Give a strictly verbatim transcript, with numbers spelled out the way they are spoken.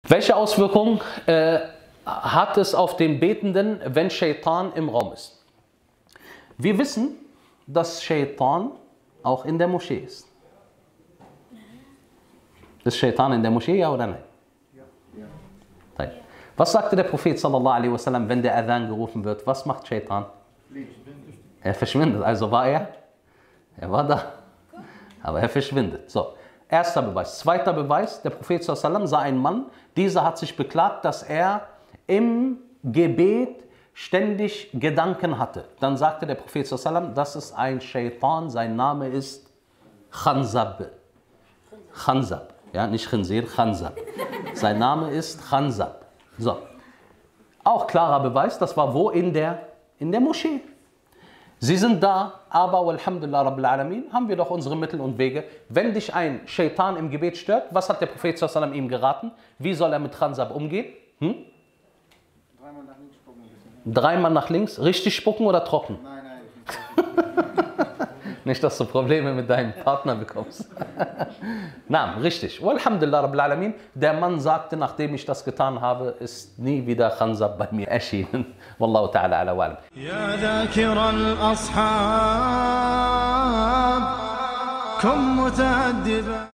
Welche Auswirkungen äh, hat es auf den Betenden, wenn Shaitan im Raum ist? Wir wissen, dass Shaitan auch in der Moschee ist. Ist Shaitan in der Moschee, ja oder nein? Ja. Was sagte der Prophet sallallahu alaihi wasallam, wenn der Adhan gerufen wird? Was macht Shaitan? Er verschwindet. Also war er? Er war da. Aber er verschwindet. So. Erster Beweis. Zweiter Beweis, der Prophet sallallahu alaihi wasallam sah einen Mann, dieser hat sich beklagt, dass er im Gebet ständig Gedanken hatte. Dann sagte der Prophet sallallahu alaihi wasallam, das ist ein Shaitan, sein Name ist Khanzab. Khanzab, ja, nicht Khinzir, Khanzab. Sein Name ist Khanzab. So. Auch klarer Beweis, das war wo? In der, in der Moschee. Sie sind da, aber walhamdulillah rabbil alamin, haben wir doch unsere Mittel und Wege. Wenn dich ein Shaitan im Gebet stört, was hat der Prophet sallallahu alaihi wasallam ihm geraten? Wie soll er mit Khanzab umgehen? Hm? Dreimal nach links spucken. Dreimal nach links? Richtig spucken oder trocken? Nein, nein. Nicht, dass du Probleme mit deinem Partner bekommst. Na, richtig. Walhamdulillah rabbil alamin. Der Mann sagte, nachdem ich das getan habe, ist nie wieder Khanzab bei mir erschienen. Wallahu ta'ala ala wa'alam. Ya dhakir al-ashab, kun muta'addiba.